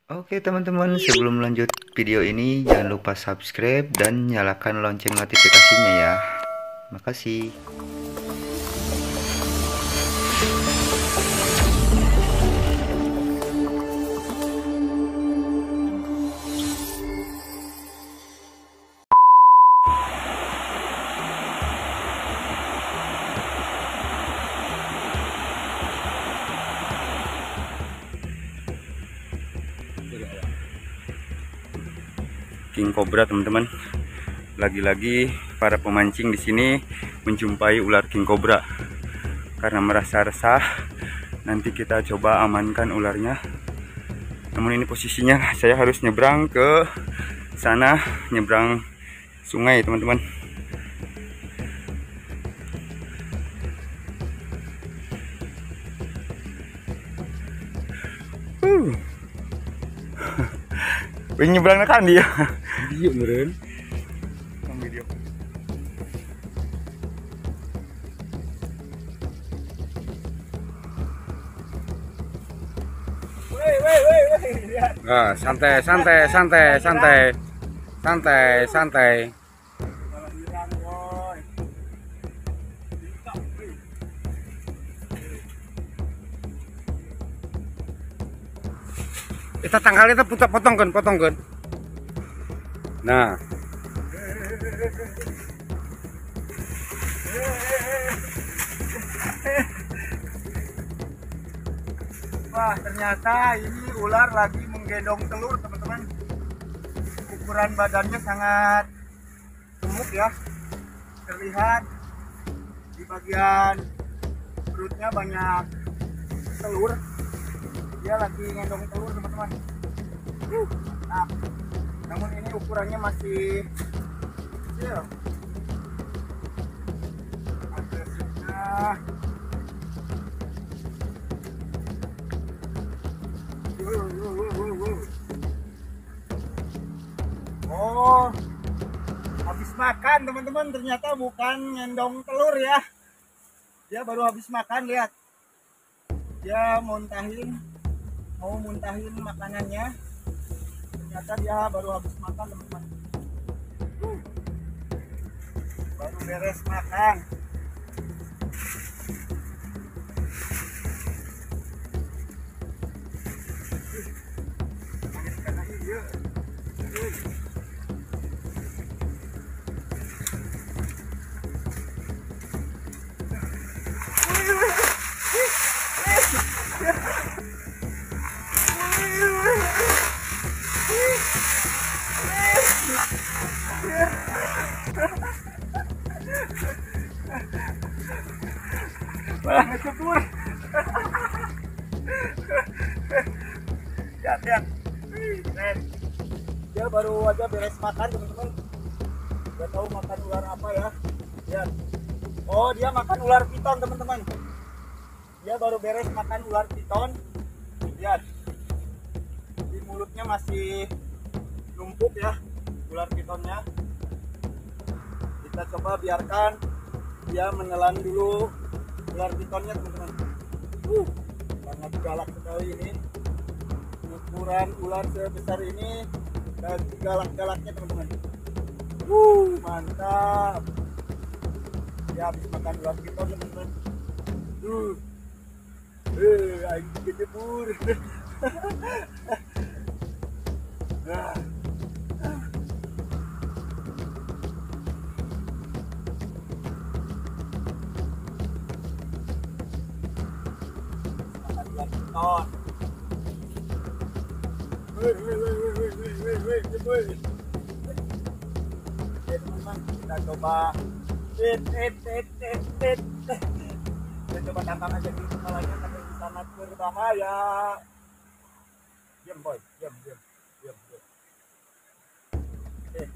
Oke teman-teman, sebelum lanjut video ini jangan lupa subscribe dan nyalakan lonceng notifikasinya ya. Makasih. King Cobra teman-teman. Lagi-lagi para pemancing di sini menjumpai ular King Cobra. Karena merasa resah, nanti kita coba amankan ularnya. Namun ini posisinya saya harus nyebrang ke sana, nyebrang sungai teman-teman. Nyebrang kan dia. Video meren. Video. Nah, santai. Kita tanggal itu potongkan. Nah. Wah, ternyata ini ular lagi menggendong telur, teman-teman. Ukuran badannya sangat gemuk ya. Terlihat di bagian perutnya banyak telur. Dia lagi ngendong telur, teman-teman. Nah, namun ini ukurannya masih kecil. Agresifnya oh, habis makan teman-teman. Ternyata bukan ngendong telur ya. Dia baru habis makan, lihat. Dia mau muntahin makanannya. Ternyata dia baru habis makan teman-teman. Baru beres makan. Malah ngecebur. Lihat. Dia baru aja beres makan teman-teman. Gak tahu makan ular apa ya. Lihat. Oh, dia makan ular piton teman-teman. Dia baru beres makan ular piton. Lihat. Di mulutnya masih numpuk ya ular pitonnya. Kita coba biarkan dia menelan dulu ular pitonnya teman-teman. Sangat galak sekali ini. Ukuran ular sebesar ini dan galak-galaknya teman-teman. Mantap. Dia habis makan ular piton teman-teman. Aing kejebur. Makan ular piton. Oke teman-teman, kita coba kita coba tantang aja dulu kepalanya sampai sangat berbahaya. Diam boy, diam. Oke.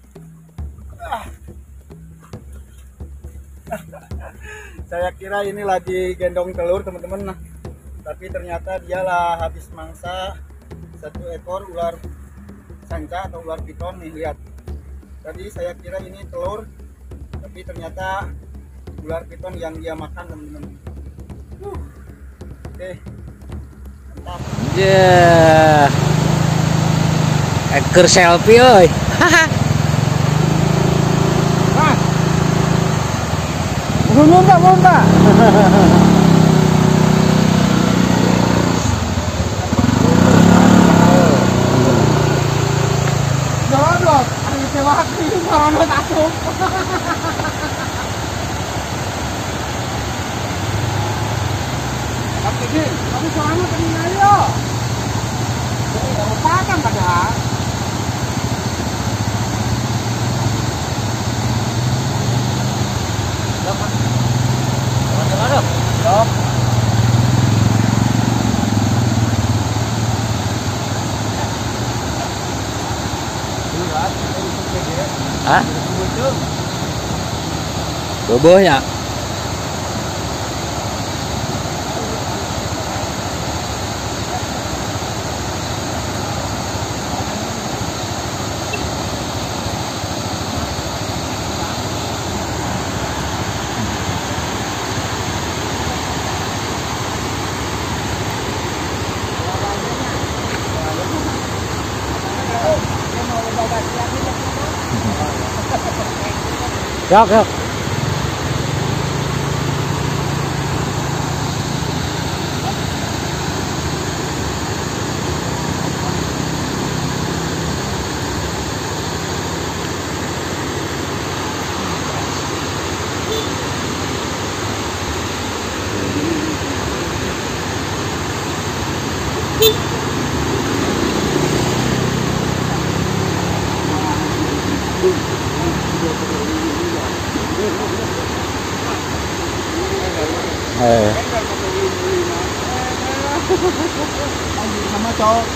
Saya kira ini lagi gendong telur teman-teman, tapi ternyata dialah habis mangsa satu ekor ular sanca atau ular piton nih, lihat. Tadi saya kira ini telur, tapi ternyata ular piton yang dia makan teman-teman. Oke, mantap. Yeah. Eker selfie euy. Munta. Dorot, ada sewa hati, dorot atuh. Kamu soalnya tadi ayo. Apa kan padahal? Hah? Bobohnya. Yok. Sama cok.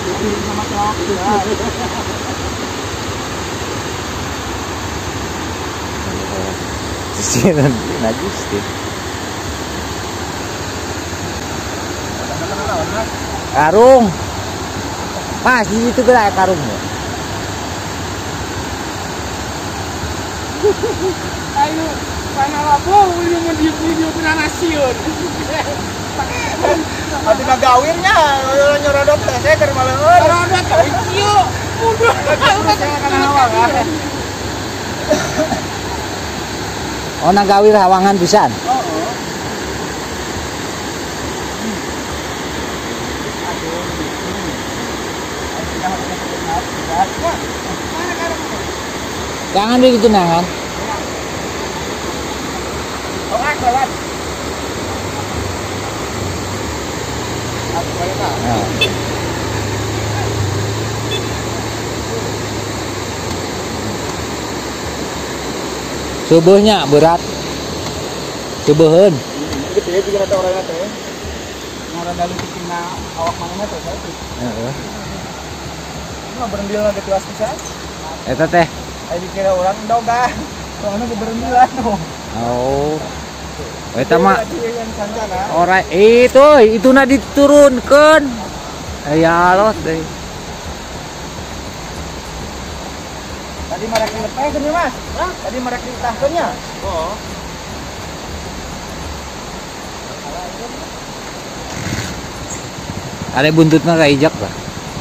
Sisiran najis deh. Karung. Mas, di situ gerak karungnya. Ayo, mana lapo video penanasiun. Ati ngagawinnya nyorodot teh saya keur malah euy. Nyorodot ieu. Udah, kana hawangan. Oh, nagawir hawangan pisan. Jangan begitu nangan. Lewat. Nah. Subuhnya berat. Subuhun. Gede juga ada orangnya teh. Ngara dalu tingna awak manehna teh saya. Heeh. Ini berendil ge tuas pisan. Eta teh. Aya dikira urang endogah. Soalnya ge berendilan tuh. Oh. Eta mah Sancana. ora itu na diturunkeun. Aya los deui. Tadi mereka dilepaskeun ya, Mas? Hah? Tadi mereka ditahkeun nya? Oh. Ada buntutna kaijak lah.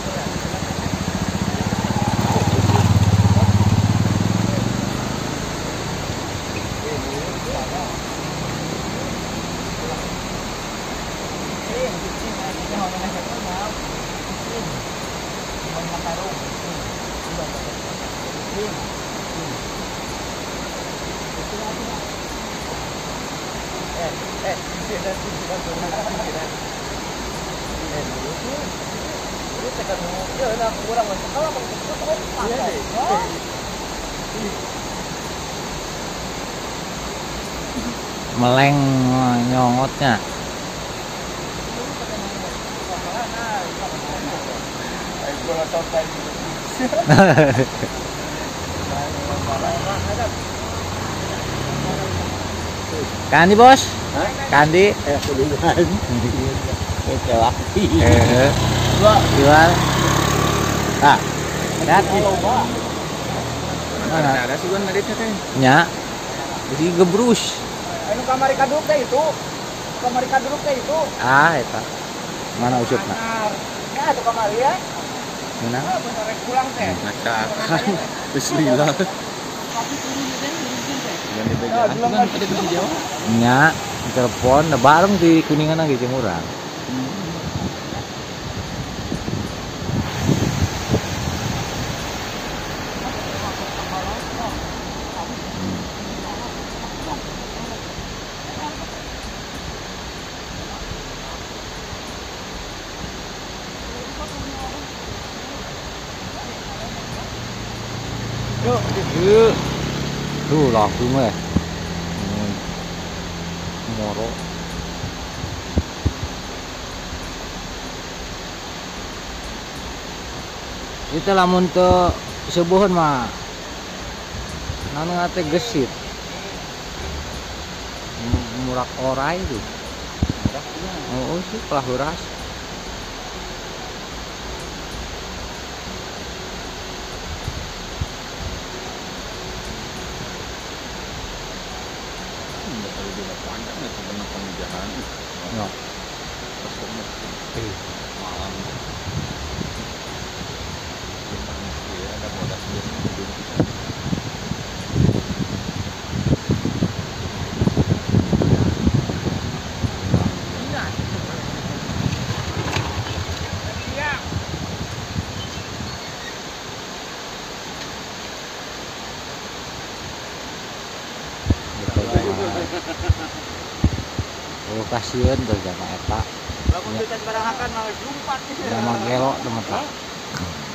Meleng nyongotnya. Kandi bos? Hah? Kandi? Kudugan. Kelaki. Jual. Ah. Lihat. Mana? Ada sih kan ngeditnya teh. Nya. Jadi gebrus. Anu kamari kadruk teh itu. Kamari kadruk teh itu. Ah, eta. Mana usupna? Ya, itu kamari ya. Mana? Pulang teh. Ngacak. Bismillah. Yang dipegang kan ada di Jawa. Nya, telepon nah bareng di Kuningan lagi jeung urang. Yuk. Tuh langsung weh. Moro. Itu lamun teu seubeun mah. Nanu ngate gesit. Murak orai tuh. Oh, sih pelah heuras. Ya. Malam. Ada bodas Oh, kasihan tuh jamaah eta. Lamun kita barang akan malah jumpat. Nama gelo teman-teman.